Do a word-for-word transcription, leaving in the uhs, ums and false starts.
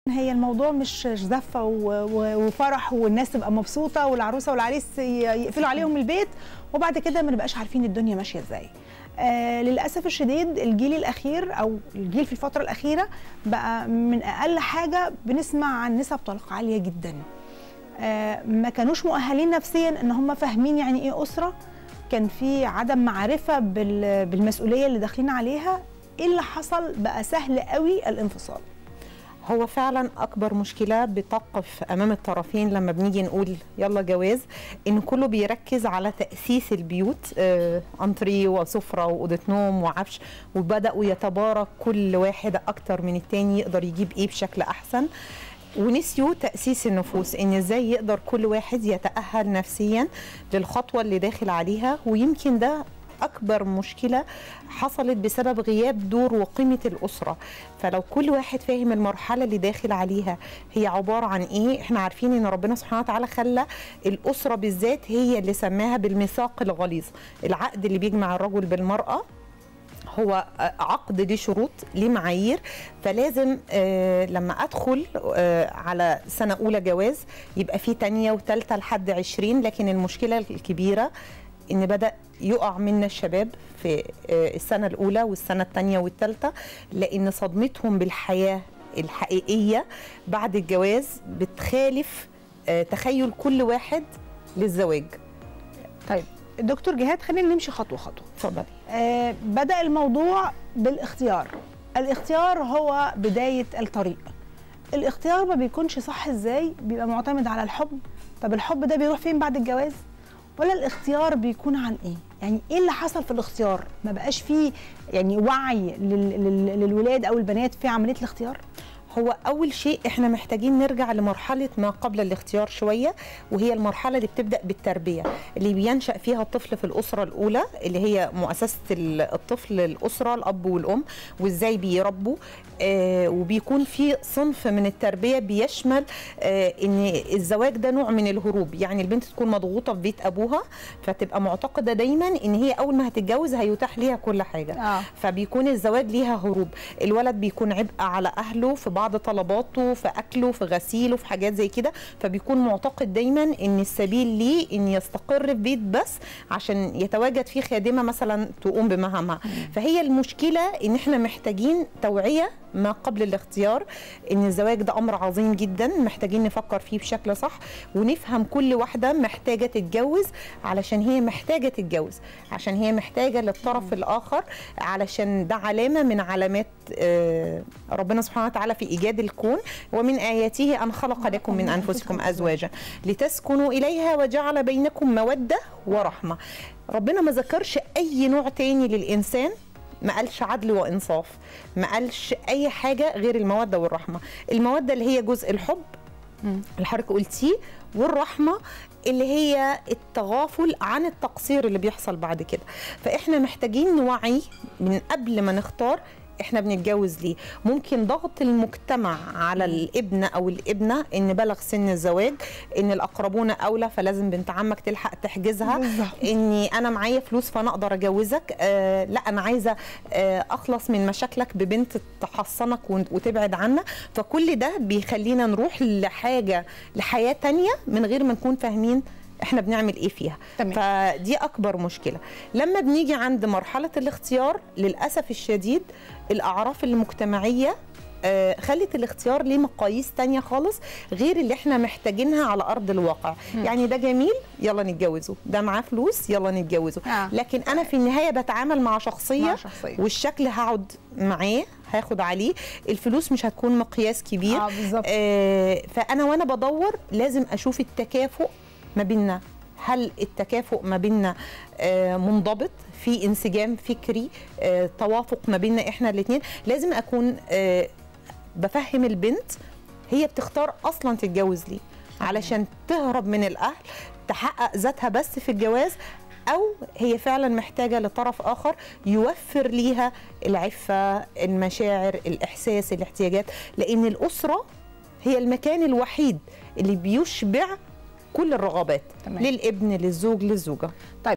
هي الموضوع مش زفه وفرح والناس تبقى مبسوطه والعروسه والعريس يقفلوا عليهم البيت وبعد كده ما نبقاش عارفين الدنيا ماشيه ازاي. آه للاسف الشديد الجيل الاخير او الجيل في الفتره الاخيره بقى من اقل حاجه بنسمع عن نسب طلاق عاليه جدا. آه ما كانوش مؤهلين نفسيا ان هم فاهمين يعني ايه اسره، كان في عدم معرفه بالمسؤوليه اللي داخلين عليها. ايه اللي حصل؟ بقى سهل قوي الانفصال. هو فعلا اكبر مشكله بتقف امام الطرفين لما بنيجي نقول يلا جواز، ان كله بيركز على تاسيس البيوت، آه انتريه وسفره واوضه نوم وعفش، وبداوا يتبارك كل واحد اكتر من التاني يقدر يجيب ايه بشكل احسن، ونسيوا تأسيس النفوس، ان ازاي يقدر كل واحد يتأهل نفسيا للخطوه اللي داخل عليها. ويمكن ده أكبر مشكلة حصلت بسبب غياب دور وقيمة الأسرة. فلو كل واحد فاهم المرحلة اللي داخل عليها هي عبارة عن إيه، إحنا عارفين إن ربنا سبحانه وتعالى خلى الأسرة بالذات هي اللي سماها بالميثاق الغليظ، العقد اللي بيجمع الرجل بالمرأة هو عقد ليه شروط ليه معايير. فلازم آه لما ادخل آه على سنه اولى جواز يبقى في تانية وثالثه لحد عشرين. لكن المشكله الكبيره ان بدا يقع منا الشباب في آه السنه الاولى والسنه الثانيه والثالثه، لان صدمتهم بالحياه الحقيقيه بعد الجواز بتخالف آه تخيل كل واحد للزواج. طيب دكتور جهاد، خلينا نمشي خطوه خطوه. اتفضلي. آه بدأ الموضوع بالاختيار. الاختيار هو بداية الطريق. الاختيار ما بيكونش صح ازاي؟ بيبقى معتمد على الحب. طب الحب ده بيروح فين بعد الجواز؟ ولا الاختيار بيكون عن ايه؟ يعني ايه اللي حصل في الاختيار؟ ما بقاش فيه يعني وعي للولاد او البنات في عملية الاختيار؟ هو أول شيء إحنا محتاجين نرجع لمرحلة ما قبل الاختيار شوية، وهي المرحلة اللي بتبدأ بالتربية، اللي بينشأ فيها الطفل في الأسرة الأولى اللي هي مؤسسة الطفل، الأسرة، الأب والأم، وإزاي بيربوا. آه وبيكون في صنف من التربية بيشمل آه إن الزواج ده نوع من الهروب. يعني البنت تكون مضغوطة في بيت أبوها فتبقى معتقدة دايما إن هي أول ما هتتجوز هيتاح ليها كل حاجة. آه. فبيكون الزواج ليها هروب. الولد بيكون عبء على أهله في بعض طلباته، في اكله، في غسيله، في حاجات زي كده. فبيكون معتقد دايما ان السبيل ليه ان يستقر في بيت بس عشان يتواجد فيه خادمه مثلا تقوم بمهامها. فهي المشكله ان احنا محتاجين توعيه ما قبل الاختيار، ان الزواج ده امر عظيم جدا محتاجين نفكر فيه بشكل صح، ونفهم كل واحده محتاجه تتجوز علشان هي محتاجه تتجوز، عشان هي محتاجه للطرف الاخر، علشان ده علامه من علامات ربنا سبحانه وتعالى في ايجاد الكون. ومن اياته ان خلق لكم من انفسكم ازواجا لتسكنوا اليها وجعل بينكم موده ورحمه. ربنا ما ذكرش اي نوع تاني للانسان، ما قالش عدل وانصاف، ما قالش اي حاجه غير الموده والرحمه. الموده اللي هي جزء الحب اللي حضرتك قلتيه، والرحمه اللي هي التغافل عن التقصير اللي بيحصل بعد كده. فاحنا محتاجين نوعي من قبل ما نختار احنا بنتجوز ليه. ممكن ضغط المجتمع على الابن او الابنه ان بلغ سن الزواج، ان الاقربون اولى فلازم بنت عمك تلحق تحجزها، اني انا معايا فلوس فانا اقدر اجوزك، آه لا انا عايزه آه اخلص من مشاكلك ببنت تحصنك وتبعد عنا. فكل ده بيخلينا نروح لحاجه لحياه تانية من غير ما نكون فاهمين احنا بنعمل ايه فيها. تمام. فدي اكبر مشكله. لما بنيجي عند مرحله الاختيار للاسف الشديد الاعراف المجتمعيه آه خلت الاختيار ليه مقاييس تانية خالص غير اللي احنا محتاجينها على ارض الواقع. م. يعني ده جميل يلا نتجوزه، ده معاه فلوس يلا نتجوزه. آه. لكن انا في النهايه بتعامل مع شخصيه, مع شخصية. والشكل هقعد معاه هاخد عليه، الفلوس مش هتكون مقياس كبير. آه بالظبط. آه فانا وانا بدور لازم اشوف التكافؤ ما بيننا. هل التكافؤ ما بيننا آه منضبط، في انسجام فكري، آه توافق ما بيننا احنا الاثنين. لازم اكون آه بفهم البنت هي بتختار اصلا تتجوز ليه، علشان تهرب من الاهل، تحقق ذاتها بس في الجواز، او هي فعلا محتاجه لطرف اخر يوفر ليها العفه، المشاعر، الاحساس، الاحتياجات. لان الاسره هي المكان الوحيد اللي بيشبع كل الرغبات. تمام. للابن، للزوج، للزوجه. طيب